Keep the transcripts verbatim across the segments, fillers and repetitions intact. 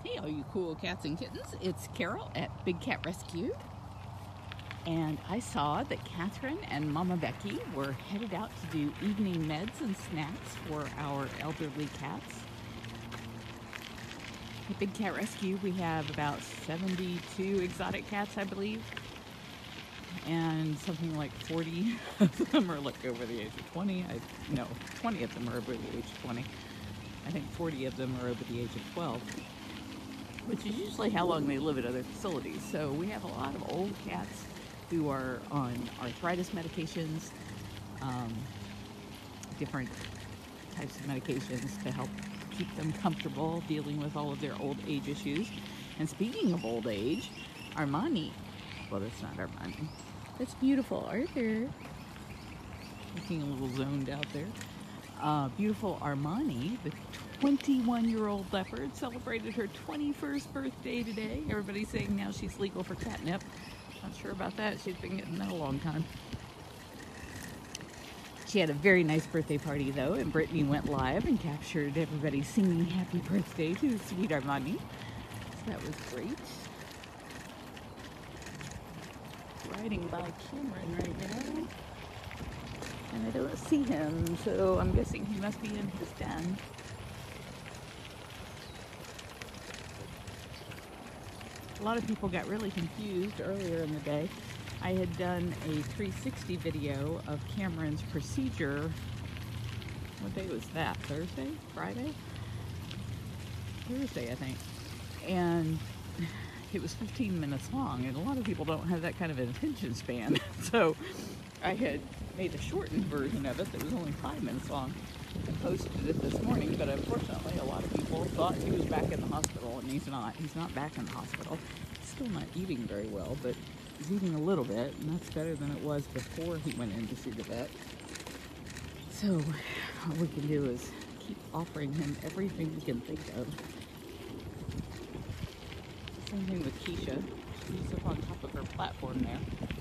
Hey, all you cool cats and kittens, it's Carol at Big Cat Rescue. And I saw that Catherine and Mama Becky were headed out to do evening meds and snacks for our elderly cats. At Big Cat Rescue, we have about seventy-two exotic cats, I believe. And something like forty of them are like over the age of twenty. I, no, twenty of them are over the age of twenty. I think forty of them are over the age of twelve, which is usually how long they live at other facilities. So we have a lot of old cats who are on arthritis medications, um, different types of medications to help keep them comfortable dealing with all of their old age issues. And speaking of old age, Armani, well, that's not Armani. That's beautiful Arthur. Looking a little zoned out there. Uh, beautiful Armani, the twenty-one-year-old leopard, celebrated her twenty-first birthday today. Everybody's saying now she's legal for catnip. Not sure about that. She's been getting that a long time. She had a very nice birthday party, though, and Brittany went live and captured everybody singing happy birthday to sweet Armani. So that was great. Riding by Cameron right now. And I don't see him, so I'm guessing he must be in his den. A lot of people got really confused earlier in the day. I had done a three sixty video of Cameron's procedure. What day was that? Thursday? Friday? Thursday, I think. And it was fifteen minutes long, and a lot of people don't have that kind of an attention span. So I had made a shortened version of it that was only five minutes long. I posted it this morning, but unfortunately a lot of people thought he was back in the hospital, and he's not. He's not back in the hospital. He's still not eating very well, but he's eating a little bit, and that's better than it was before he went in to see the vet. So what we can do is keep offering him everything we can think of. Same thing with Keisha. She's up on top of her platform there.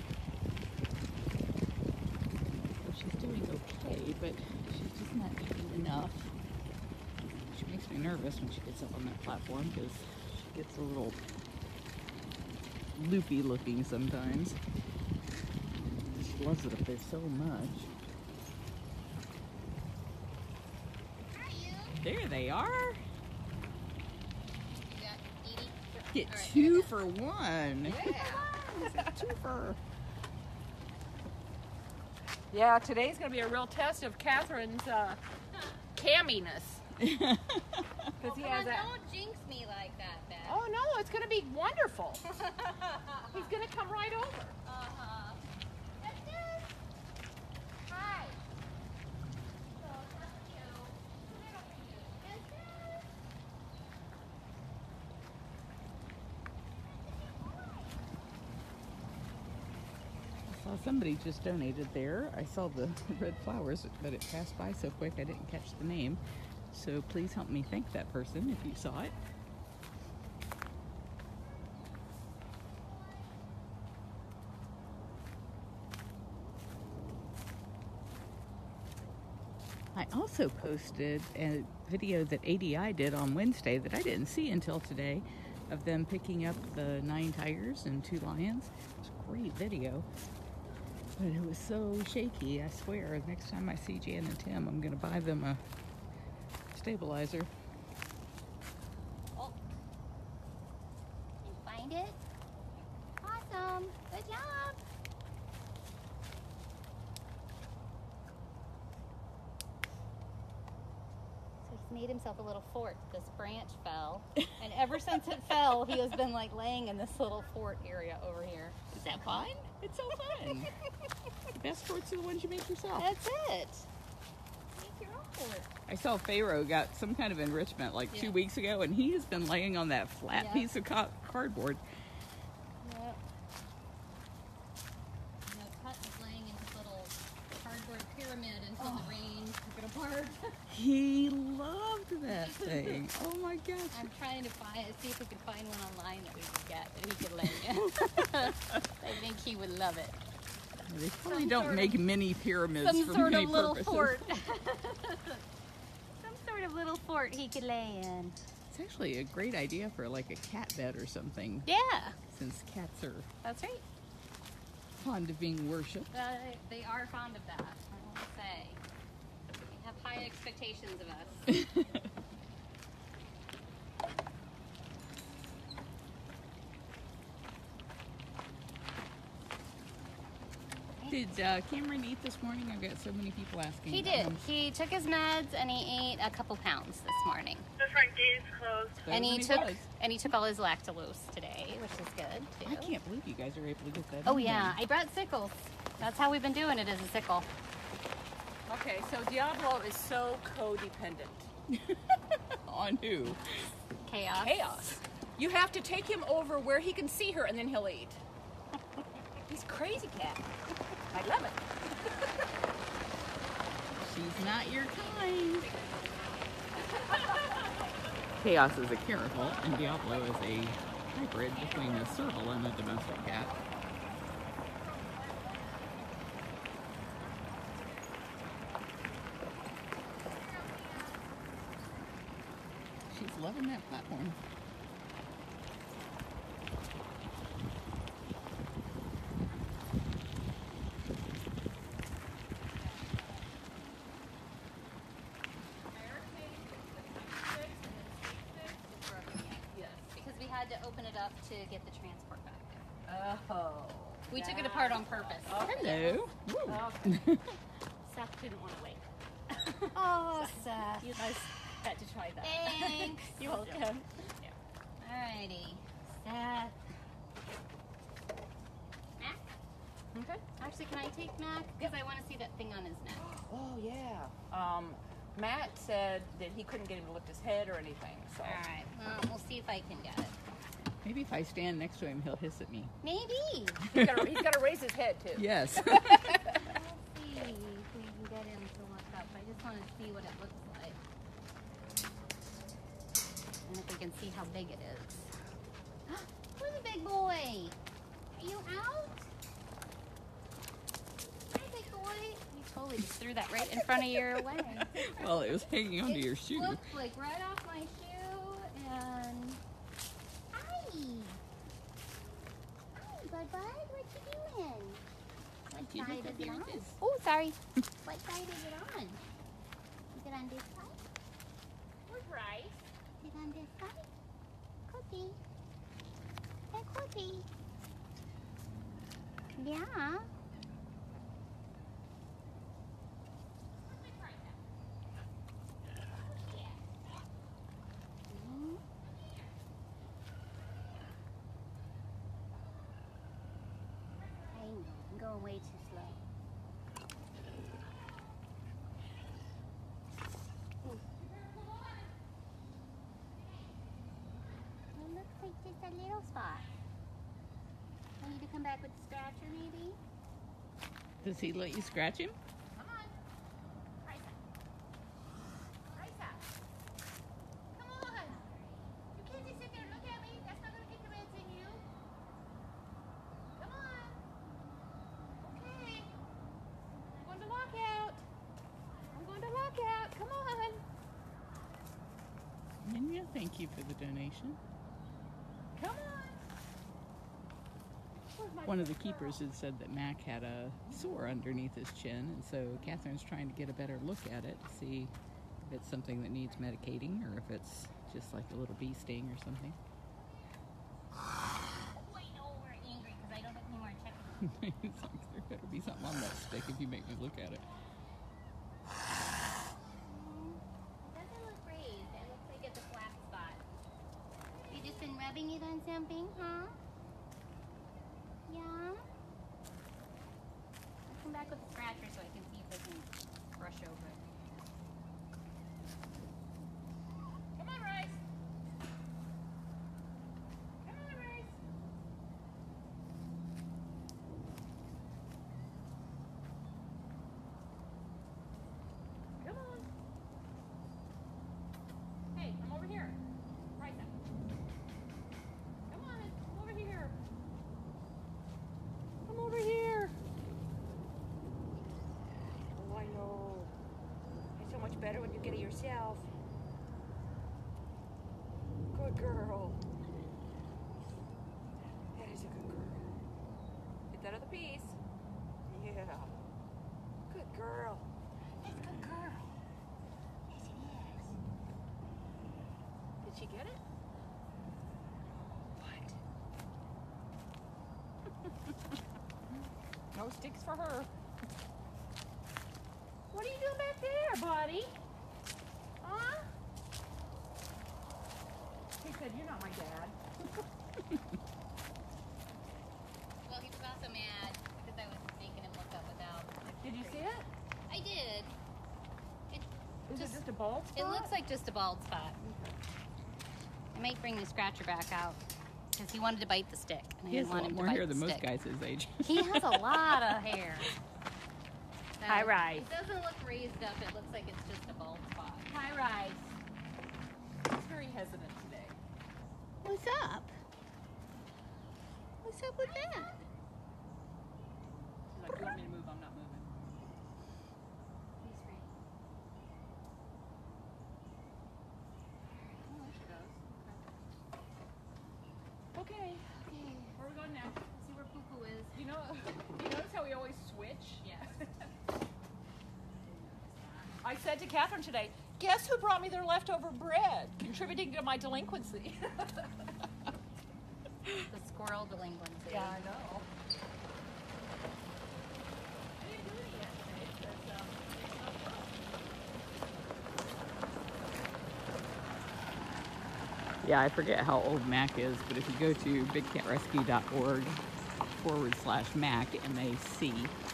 She's doing okay, but she's just not eating enough. She makes me nervous when she gets up on that platform because she gets a little loopy looking sometimes. She loves it up there so much. There they are. Get right, two for one. Yeah. Two for. Yeah, today's going to be a real test of Catherine's uh, camminess. Because oh, he has on, a... Don't jinx me like that, Beth. Oh, no, it's going to be wonderful. He's going to come right over. Uh-huh. Hi. I saw somebody just donated there. I saw the red flowers, but it passed by so quick I didn't catch the name. So please help me thank that person if you saw it. I also posted a video that A D I did on Wednesday that I didn't see until today of them picking up the nine tigers and two lions. It was a great video. But it was so shaky, I swear, next time I see Jan and Tim, I'm going to buy them a stabilizer. Oh. You find it? Awesome. Good job. So he's made himself a little fort. This branch fell. And ever since it fell, he has been like laying in this little fort area over here. Is that fun? It's so fun. The best forts are the ones you make yourself. That's it. Make your own fort. I saw Pharaoh got some kind of enrichment like yeah. two weeks ago, and he has been laying on that flat yeah. piece of ca cardboard. Yep. You know, Cut is laying in his little cardboard pyramid until oh. the rain took it apart. He loved that thing. Oh my gosh. I'm trying to find, see if we can find one online that we could get that he could lay in. I think he would love it. They probably Some don't make of, mini pyramids some for sort many of little purposes. fort. Some sort of little fort he could lay in. It's actually a great idea for like a cat bed or something, Yeah, since cats are that's right. fond of being worshipped. Uh, they are fond of that, I will say. They have high expectations of us. Did uh, Cameron eat this morning? I've got so many people asking. He about did. him. He took his meds and he ate a couple pounds this morning. The front gate is closed. Better And he than took was. and he took all his lactose today, which is good too. I can't believe you guys are able to get that. Oh in yeah, I brought sickles. That's how we've been doing it, as a sickle. Okay, so Diablo is so codependent. there. On who? Chaos. Chaos. You have to take him over where he can see her and then he'll eat. He's a crazy cat. I love it. She's not your kind. Chaos is a caracal, and Diablo is a hybrid between a serval and a domestic cat. She's loving that platform. Because we had to open it up to get the transport back there. Oh. We took it apart on purpose. Hello. Woo. Okay. Seth didn't want to wait. Oh, Seth. You guys had to try that. Thanks. You're welcome. Alrighty. Seth. Mac? Okay. Actually, can I take Mac? Because I want to see that thing on his neck. Oh, yeah. Um, Matt said that he couldn't get him to lift his head or anything, so. Alright. Well, we'll see if I can get it. Maybe if I stand next to him, he'll hiss at me. Maybe. He's got to he's got to raise his head, too. Yes. Let's see if we can get him to look up. I just want to see what it looks like. And if we can see how big it is. Where's the big boy? Are you out? Hi, big boy. You totally just threw that right in front of your leg. Well, it was hanging onto It your shoe. looked like right off my shoe and... Hi! Hi, bud bud. What you doing? What Can you side look up is it here on? at this? Oh, sorry. What side is it on? Is it on this side? Where's Rice? Is it on this side? Cookie. Hey, Cookie. Yeah. Mhm. I know, I'm going way too slow. Ooh. It looks like just a little spot. I need to come back with the scratcher, maybe? Does he let you scratch him? Come on. Risa. Risa. Come on. You can't just sit there and look at me. That's not going to get the meds in you. Come on. Okay. I'm going to walk out. I'm going to walk out. Come on. And yeah, thank you for the donation. Come on. Where's my One of the keepers had said that Mac had a sore underneath his chin, and so Catherine's trying to get a better look at it to see if it's something that needs medicating or if it's just like a little bee sting or something. Oh, I know we're angry because I don't have any more chicken. It's like, there better be something on that stick if you make me look at it. It doesn't look raised. It looks like it's a flat spot. You just been rubbing it on something, huh? Yeah? I'll come back with the scratcher so I can see if I can brush over it. Come on, Rice. Come on, Rice. Come on. Hey, I'm over here. Rice. Come on, come over here. Come over here. Oh, I know. good girl. That is a good girl. Get that other piece. Yeah. Good girl. That's a good girl. Yes, it is. Did she get it? What? No sticks for her. What are you doing back there, buddy? Huh? He said, "You're not my dad." Well, he was also mad because I was making him look up without. Did you see it? I did. It Is just, it just a bald spot? it looks like just a bald spot. I might bring the scratcher back out because he wanted to bite the stick. And I He has didn't a want lot him more to bite hair the than most stick. guys his age. He has a lot of hair. So Hi, Rice. It doesn't look raised up. It looks like it's just a bald spot. Hi, Rice. He's very hesitant today. What's up? What's up with that? She's like, "You want me to move? I'm not moving." He's free. Oh, there she goes. Okay. Okay. Where are we going now? Let's see where Poo Poo is. You know, you notice how we always switch? Yes. I said to Catherine today, "Guess who brought me their leftover bread, contributing to my delinquency?" The squirrel delinquency. Yeah, I know. I didn't do it yet today, but, um, it's not fun. Yeah, I forget how old Mac is, but if you go to bigcatrescue.org forward slash Mac, M A C,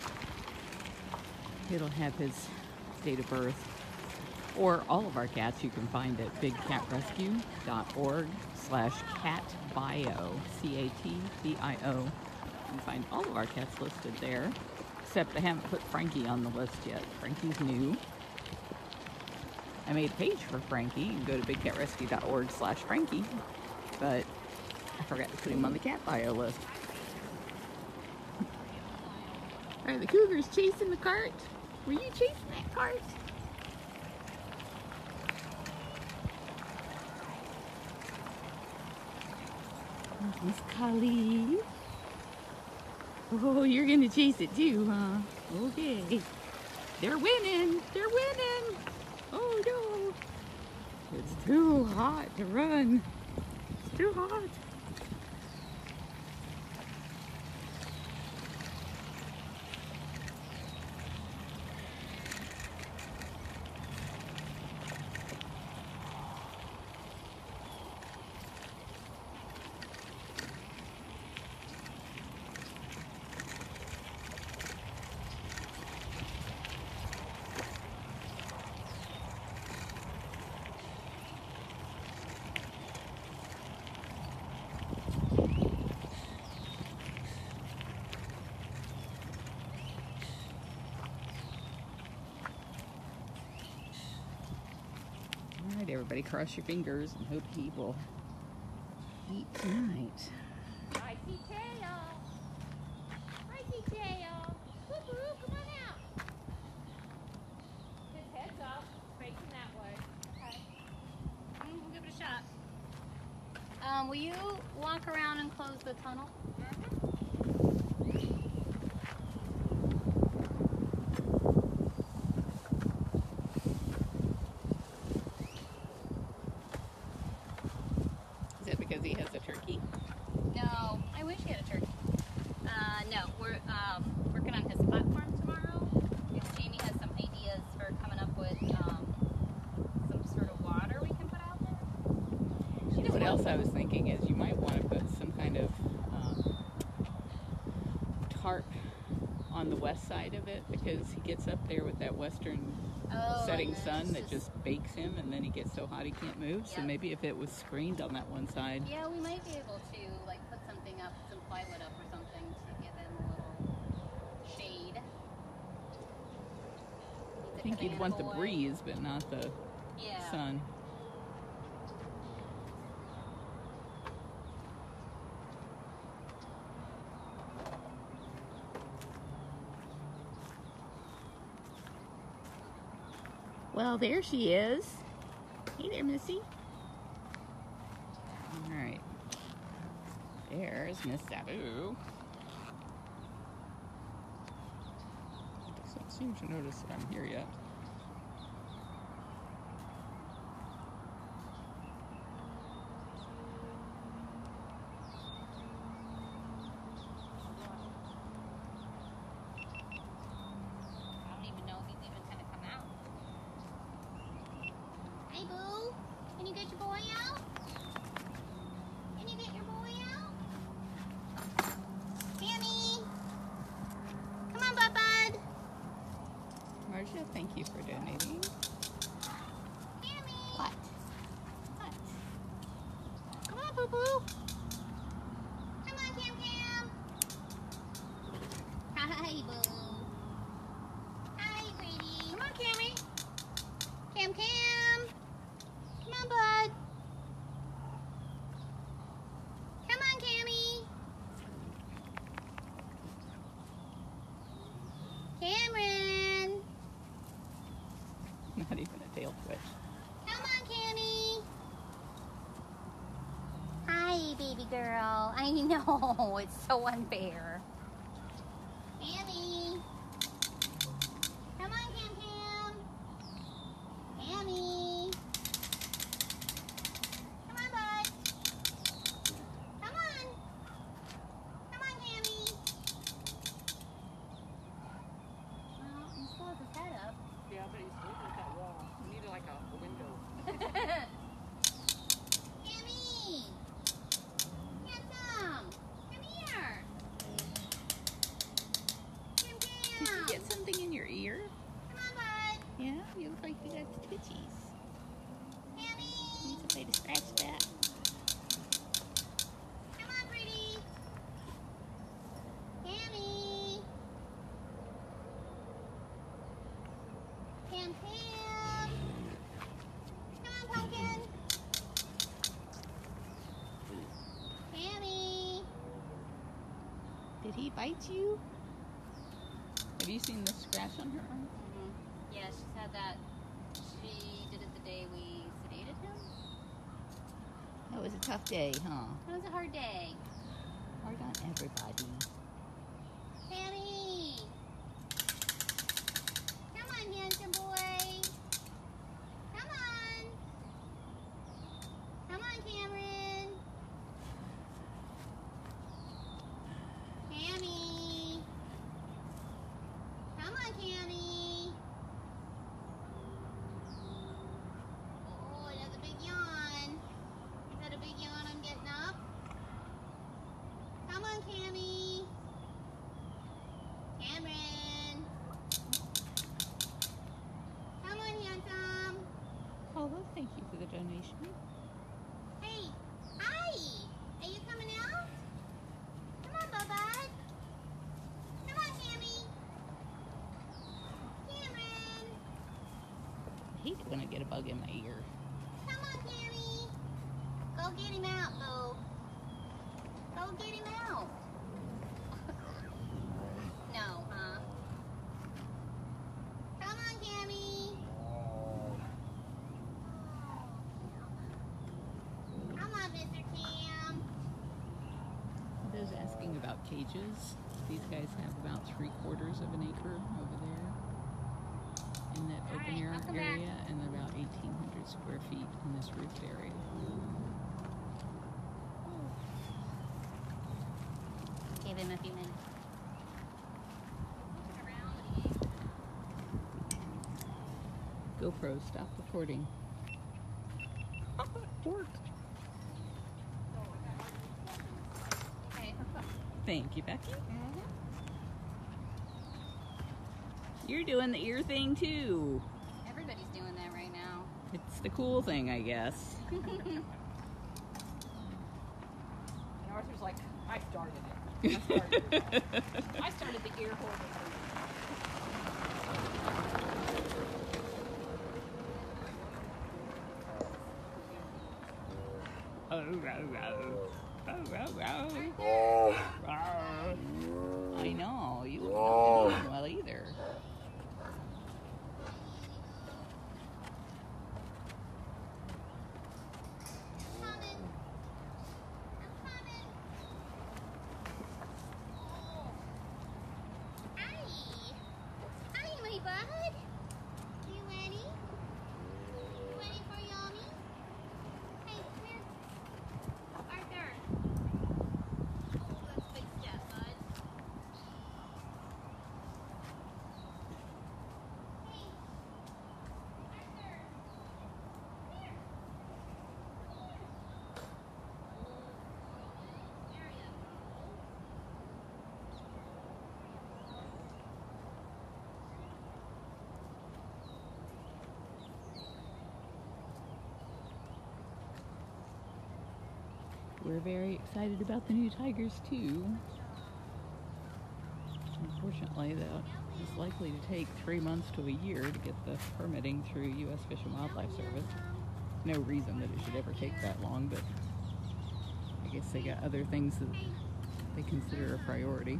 it'll have his date of birth. Or all of our cats you can find at bigcatrescue.org slash cat bio, C A T B I O. You can find all of our cats listed there, except I haven't put Frankie on the list yet. Frankie's new. I made a page for Frankie. You can go to bigcatrescue.org slash Frankie, but I forgot to put him on the cat bio list. Are the cougars chasing the cart? Were you chasing that cart? Miss Kali. Oh, you're gonna chase it too, huh? Okay. They're winning. They're winning. Oh no. It's too hot to run. It's too hot. All right, everybody, cross your fingers and hope he will eat tonight. Righty tail. Righty tail. Poo Poo, come on out. His head's up, facing that way. Okay. Mm, we'll give it a shot. Um, will you walk around and close the tunnel? Is that because he has a turkey? No, I wish he had a turkey. Uh, no, we're um, working on his platform tomorrow. Because Jamie has some ideas for coming up with um, some sort of water we can put out there. She just What wants- else I was thinking is you might want to put some kind of um, tarp on the west side of it, because he gets up there with that western Oh, setting and then sun it's that just bakes him, and then he gets so hot he can't move. So Yep. maybe if it was screened on that one side. Yeah, we might be able to like put something up, some plywood up or something to give him a little shade. I think you'd want the breeze, but not the Yeah. sun. Well, there she is. Hey there, Missy. Alright. There's Miss Sabu. Doesn't seem to notice that I'm here yet. Hey, Boo. Can you get your boy out? Can you get your boy out? Tammy. Come on, Bud Bud. Marcia, thank you for donating. Tammy. What? What? Come on, Boo Boo. Come on, Cam Cam. Hi, Boo. Hi, Brady. Come on, Cammy. Cam Cam. Come on, bud. Come on, Cammy. Cameron. Not even a tail twitch. Come on, Cammy. Hi, baby girl. I know, it's so unfair. Cammy. Come on, Cam Cam. Cammy. Come on, bud. Come on. Come on, Cammy. Well, he still has his head up. Yeah, but he's looking at that wall. We need like a, a window. Cammy. Handsome. Come here. Cam Did Cam. you get something in your ear? Come on, bud. Yeah, you look like you got the twitchies. Cammy. Need somebody to scratch that. Come on, pretty. Cammy. Cam Cam. Come on, pumpkin. Cammy. Did he bite you? Have you seen the scratch on her arm? Mm-hmm. Yeah, she's had that. She did it the day we sedated him. That was a tough day, huh? It was a hard day. Hard on everybody. Cammy. Come on, handsome boy. Come on. Come on, Cameron. Cammy. Come on, Cammy. Oh, that's a big yawn. Is that a big yawn I'm getting up? Come on, Cammy. Cameron. Come on, handsome. Oh, well, thank you for the donation. Hey, hi. Are you coming out? Come on, Bubba. Come on, Cammy. Cameron. I hate it when I get a bug in my ear. Come on, Cammy. Go get him out, Boo. Go get him out. No, huh? Come on, Cammy. Come on, Mister Cam. I was asking about cages. These guys have about three quarters of an acre over there in that All open right, air I'll come area, back. and about eighteen hundred square feet in this roofed area. Give him a few minutes. GoPro, stop recording. Work. Okay. Thank you, Becky. You're doing the ear thing too. Everybody's doing that right now. It's the cool thing, I guess. And Arthur's like, I started it. I started it. I started the ear holding. Oh, row, row. Oh, row, row. Row. I know, you wouldn't know doing well either. Coming. We're very excited about the new tigers too. Unfortunately, that is likely to take three months to a year to get the permitting through U S Fish and Wildlife Service. No reason that it should ever take that long, but I guess they got other things that they consider a priority.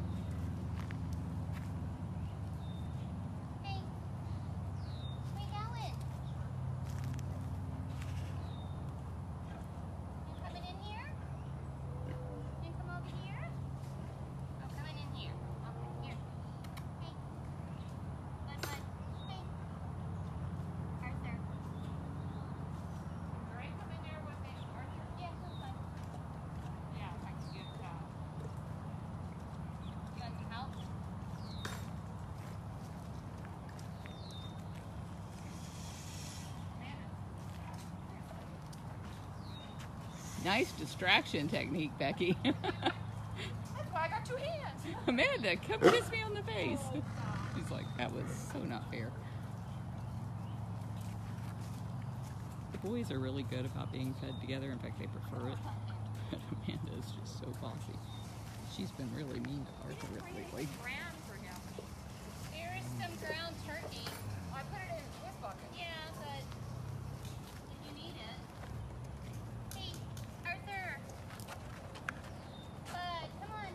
Hey, where you going? You coming in here? You come over here? I'm coming in here. Over here. Hey. Bud, bud. Hey. Arthur. Ray, come in there with me. Arthur? Yeah, come on. Yeah, I can get uh you want some help? Nice distraction technique, Becky. That's why I got two hands. Amanda, come kiss me on the face. She's like, that was so not fair. The boys are really good about being fed together. In fact, they prefer it. But Amanda is just so bossy. She's been really mean to Arthur lately. Ground for him. There is some ground turkey. Oh, I put it in this bucket. Yeah, but if you need it. Hey, Arthur. Bud, come on.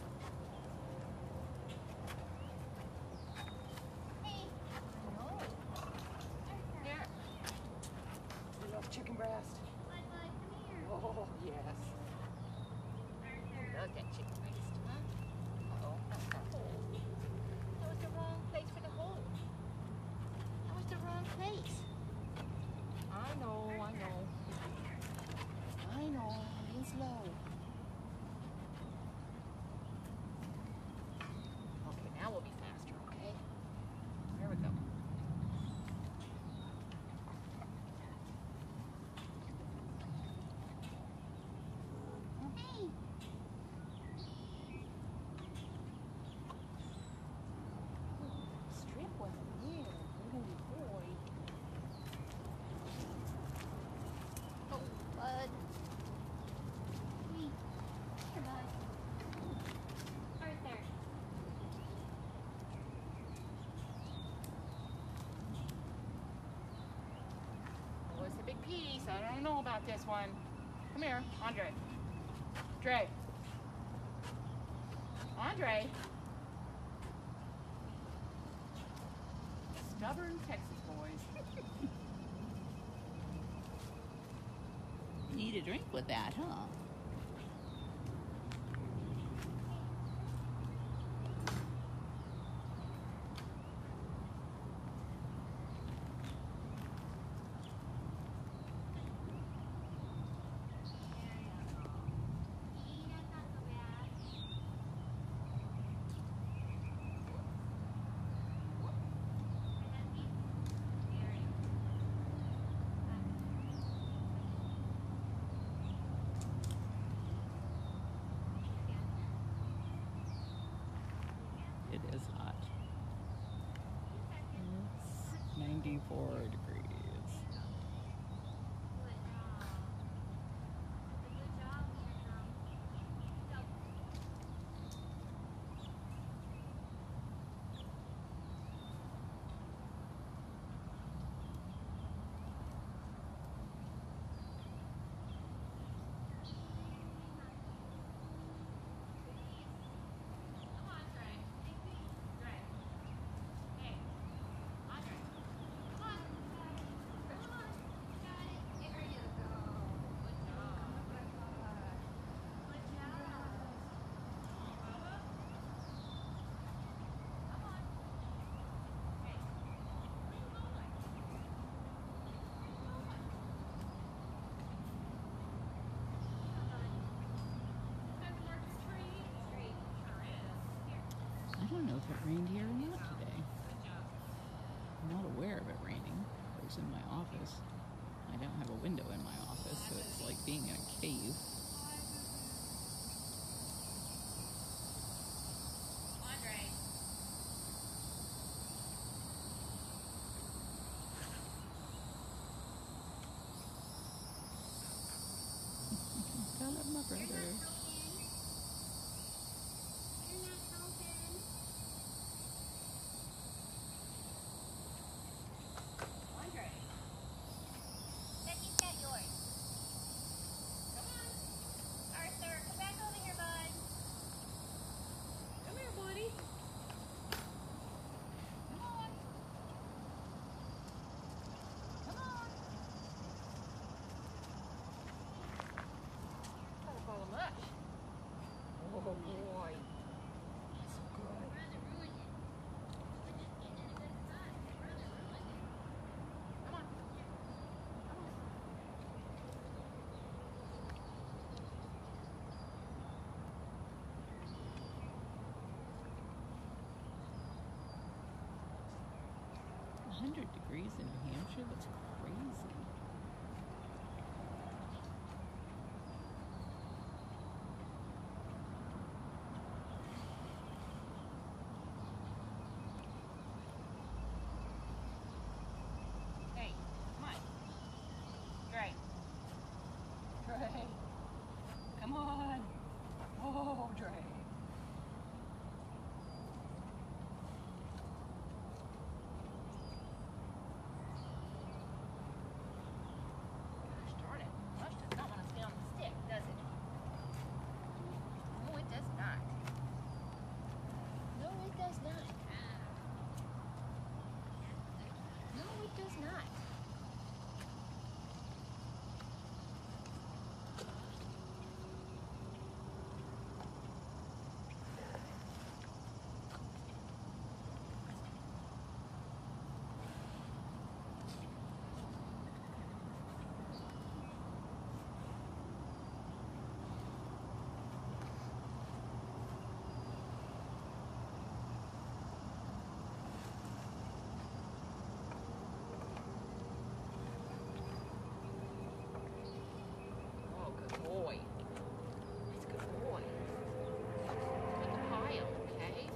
Hey. No. Arthur. Here. You love chicken breast? Bud, bud, come here. Oh, yes. Arthur. Love that chicken breast, huh? Uh-oh, that's that hole. That was the wrong place for the hole. That was the wrong place. I know, I know. I know, I'm being slow. Okay, now we'll be faster, okay? There we go. Hey. Strip wasn't here. Little boy. Oh, Bud. Hey. Here, Bud. Arthur. Oh, it's a big piece. I don't know about this one. Come here, Andre. Dre. Andre. Stubborn Texas boys. Need a drink with that, huh? It is hot. It's ninety-four degrees. I don't know if it rained here or not today. I'm not aware of it raining. I was in my office. I don't have a window in my office, so it's like being in a cave. Andre. Gotta let my hundred degrees in New Hampshire? That's crazy. Hey, come on. Dre. Dre. Come on. Oh, Dre. Gosh darn it. Mush does not want to stay on the stick, does it? No, it does not. No, it does not. No, it does not. Oh, good boy. He's a good boy. Put the pile, okay?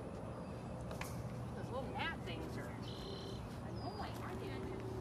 Those little gnat things are annoying, aren't they?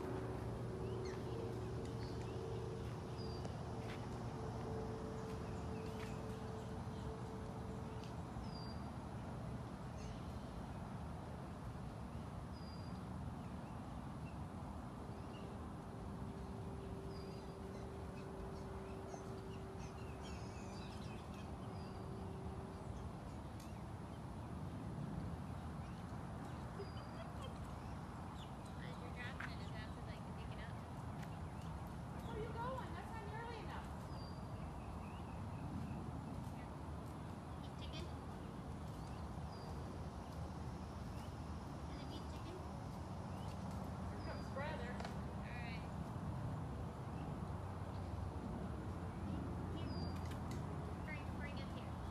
Where are you going? That's not nearly enough. Chicken? Is it beef chicken? Here comes brother. Alright. Here. Hurry before he gets here.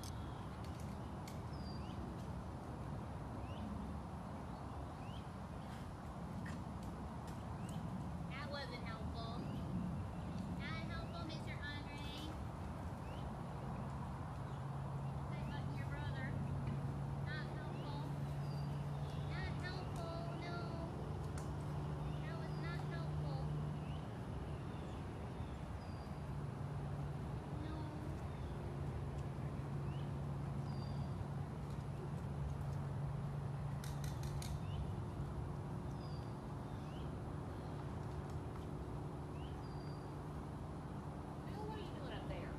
That wasn't helpful. Not helpful, Mister Andre. Say button your brother. Not helpful. Not helpful, no. That was not helpful. No. Bill, what are you doing up there?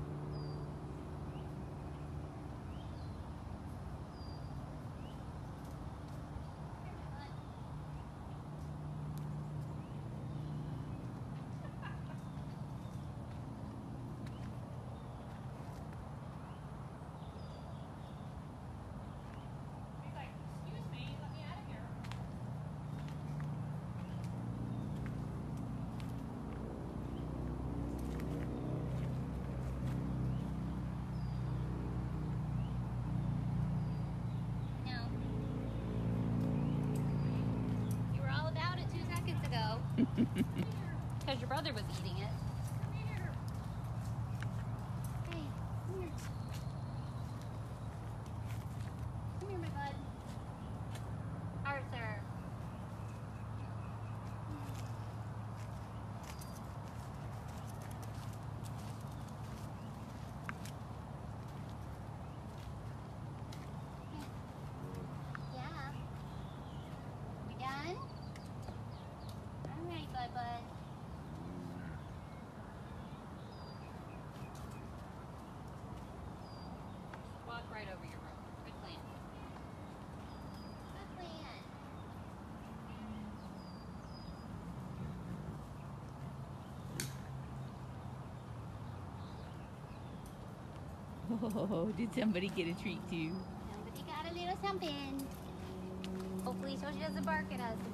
Here, my bud. He's like, excuse me, let me out of here. No. You were all about it two seconds ago. Because your brother was eating it. Come here. Hey, come here. Come here, my bud. Arthur. Yeah. We done? All right, bud, bud. Walk right over your rope. Good plan. Good plan. Oh, did somebody get a treat too? Somebody got a little something. Hopefully so she doesn't bark at us.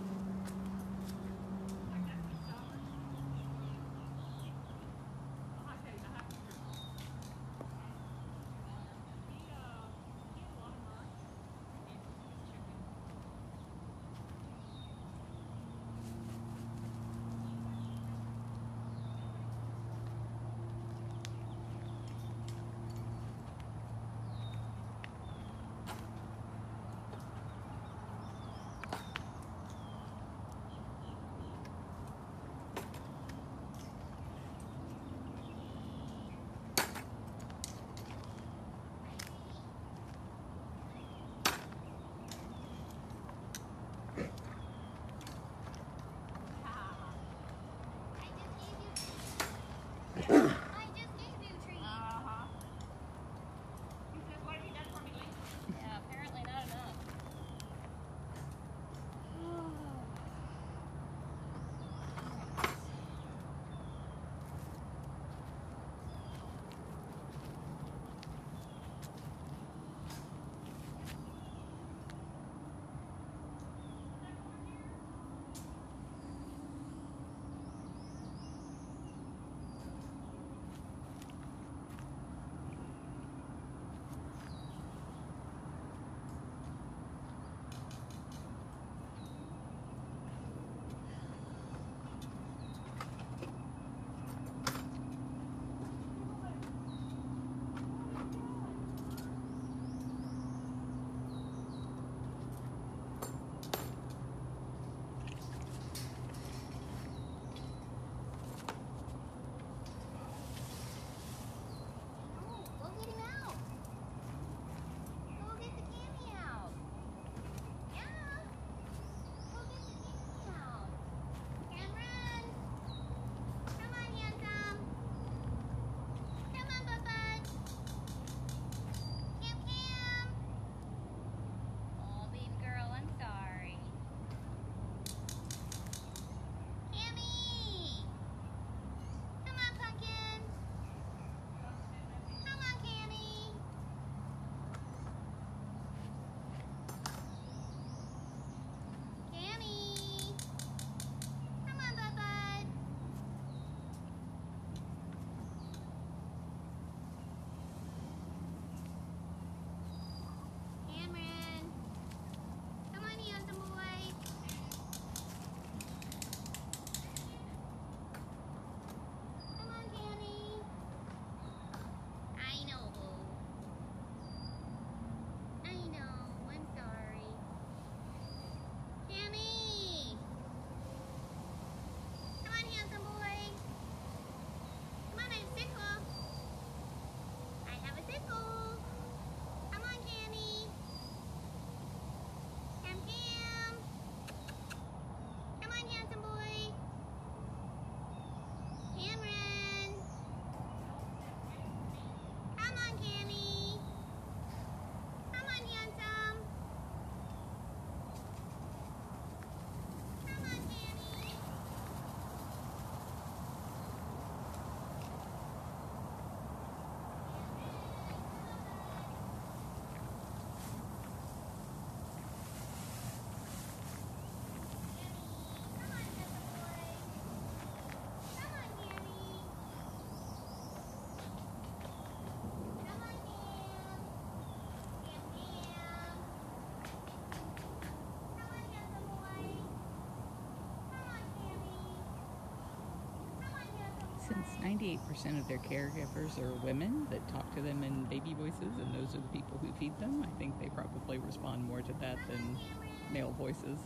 since ninety-eight percent of their caregivers are women that talk to them in baby voices, and those are the people who feed them, I think they probably respond more to that than male voices.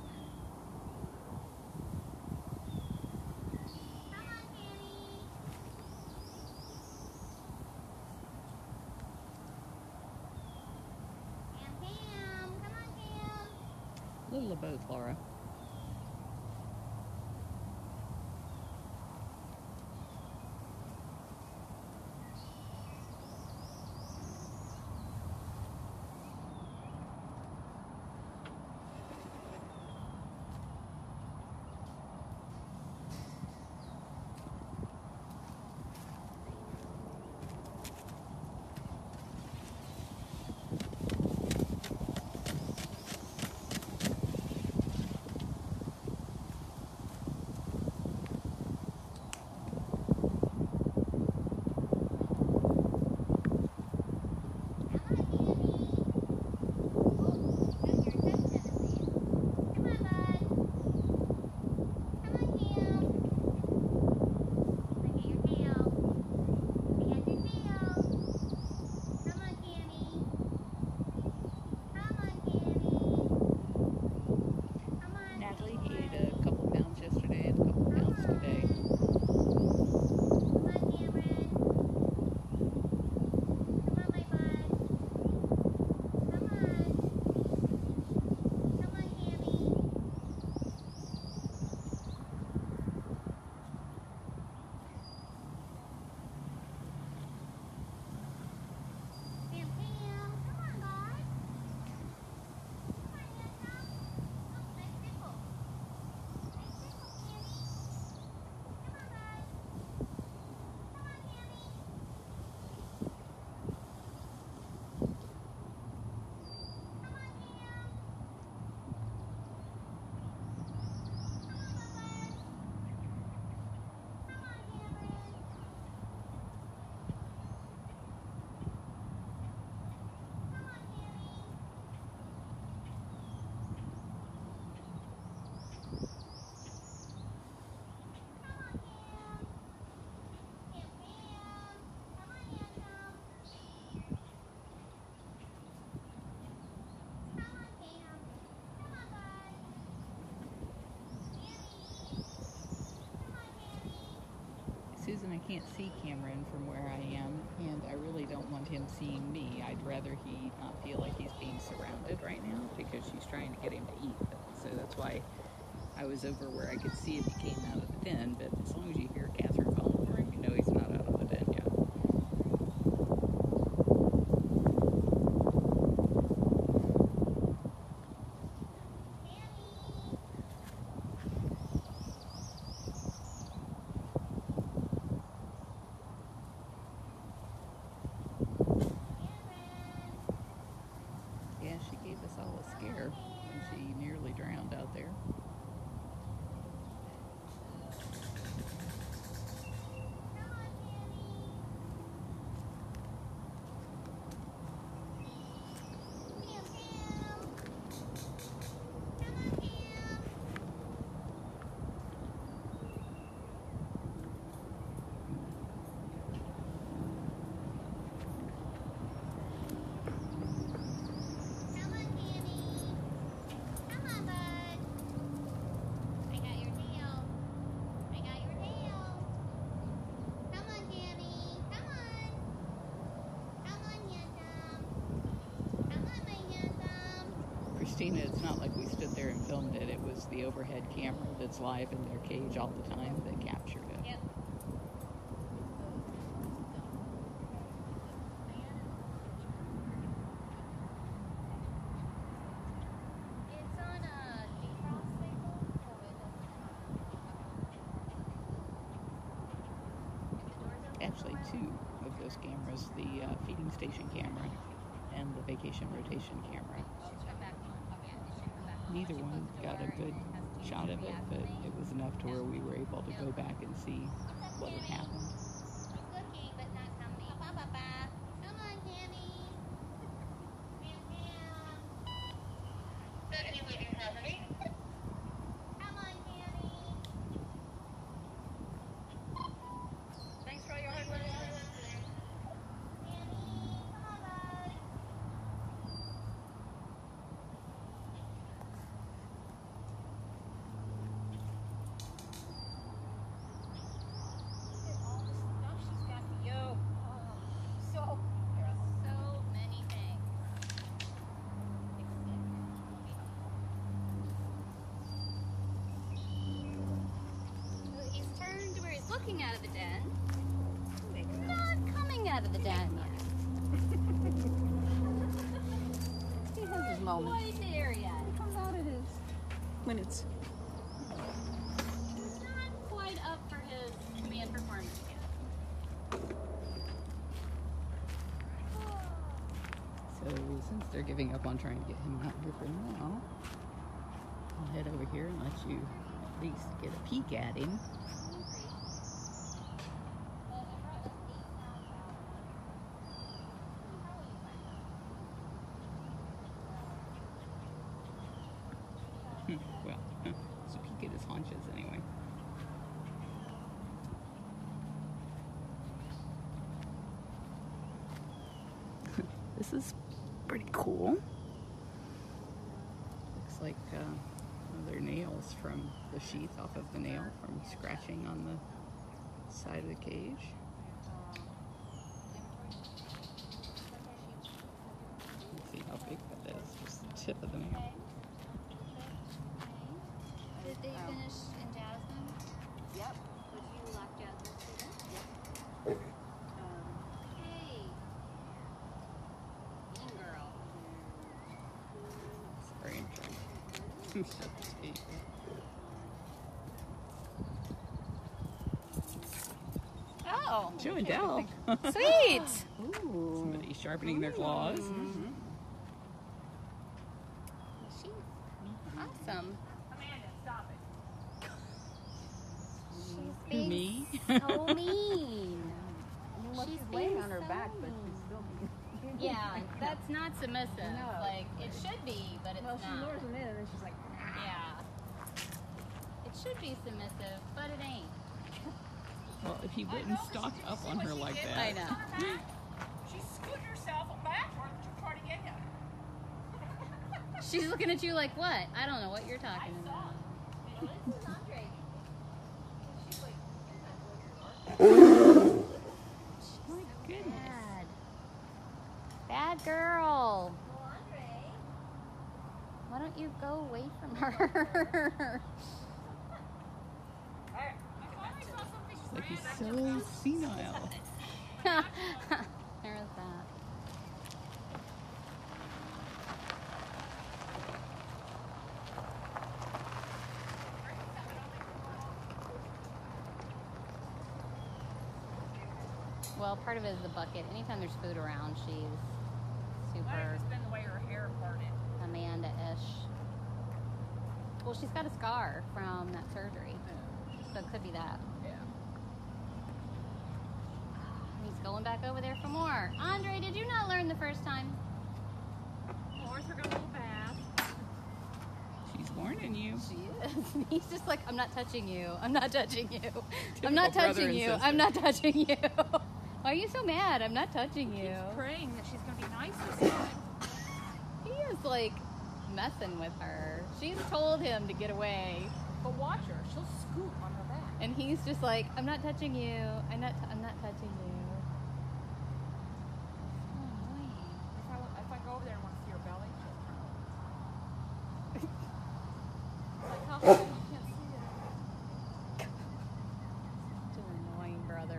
A little of both, Laura. Susan, I can't see Cameron from where I am, and I really don't want him seeing me. I'd rather he not feel like he's being surrounded right now, because she's trying to get him to eat. So that's why I was over where I could see if he came out of the den, but as long as you hear Catherine calling for him, you know he's not out of the den yet. Yeah, she gave us all a scare when she nearly drowned out there. Christina, it's not like we stood there and filmed it. It was the overhead camera that's live in their cage all the time that captured it. Yep. It's on a defrost cycle, so it doesn't. Actually, two of those cameras, the uh, feeding station camera and the vacation rotation camera. Neither one got a good shot of it, but it was enough to where we were able to go back and see what had happened. He's looking, but not coming. Come on, Tammy. Come on, Tammy. walking out of the den. Not coming out of the den yet. He has his moment. Quite there yet. He comes out of his when it's He's not quite up for his command performance yet. So since they're giving up on trying to get him out here for now, I'll head over here and let you at least get a peek at him. Well, so peek at his haunches anyway. This is pretty cool. Looks like uh, other nails from the sheath off of the nail from scratching on the side of the cage. Let's see how big that is. Just the tip of the nail. Did they finish in Jasmine? Yep. Would you lock Jasmine to them? Yep. Um, Hey. Mean girl. Very interesting. Shut the tape. Oh. Joe and Dell. Sweet. Ooh. Somebody sharpening their claws. Mm-hmm. Awesome. Amanda, stop it. She's being Me? so mean. Well, She's she's laying being on her so back, but mean. she's still being. Yeah, that's not submissive. No. Like, it should be, but it's Well, she not. lures him in and then she's like, Yeah. It should be submissive, but it ain't. Well, if he wouldn't stock up on her like that. I know. she scooted herself backwards to try to get him. She's looking at you like, what? I don't know what you're talking about. This is Andre. She's like, My goodness. Bad. Bad girl. well, Andre. Why don't you go away from her? I finally saw something she's Like he's ran. so senile. There is that. Well, part of it is the bucket. Anytime there's food around, she's super Might have just been the way her hair parted. Amanda-ish. Well, she's got a scar from that surgery, so it could be that. Yeah. He's going back over there for more. Andre, did you not learn the first time? Arthur got a little bath. She's warning you. She is. He's just like, I'm not touching you. I'm not touching you. I'm Typical not brother touching and you. sister. I'm not touching you. Why are you so mad? I'm not touching you. He's praying that she's going to be nice this time. He is like messing with her. She's told him to get away, But watch her. She'll scoop on her back. and he's just like, I'm not touching you. I'm not. T- I'm not touching you. So annoying. If I, if I go over there and want to see her belly, she'll throw. Like, how come you can't see it? Such an annoying brother.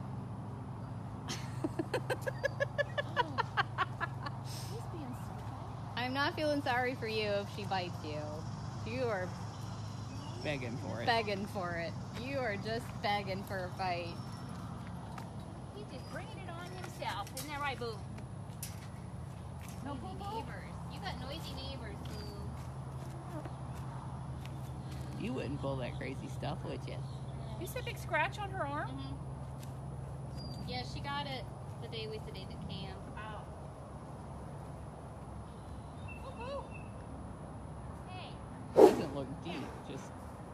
He's being so bad. I'm not feeling sorry for you if she bites you. You are Begging for it. begging for it. You are just begging for a fight. He's just bringing it on himself. Isn't that right, Boo? No, Noisy Boo Boo? neighbors. You got noisy neighbors, Boo. You wouldn't pull that crazy stuff, would you? You see a big scratch on her arm? Mm-hmm. Yeah, she got it the day we sedated Cam. Ow. Boo Boo. Hey. Doesn't look deep, just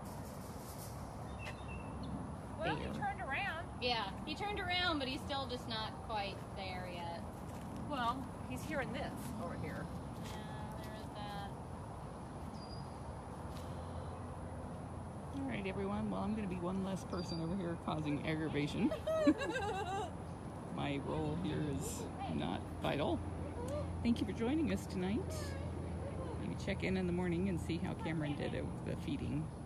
Well, he There. turned around. Yeah, he turned around, but he's still just not quite there yet. Well, he's hearing this over here. Yeah, there is that. all right, everyone. Well, I'm going to be one less person over here causing aggravation. My role here is not vital. Thank you for joining us tonight. Maybe check in in the morning and see how Cameron did it with the feeding.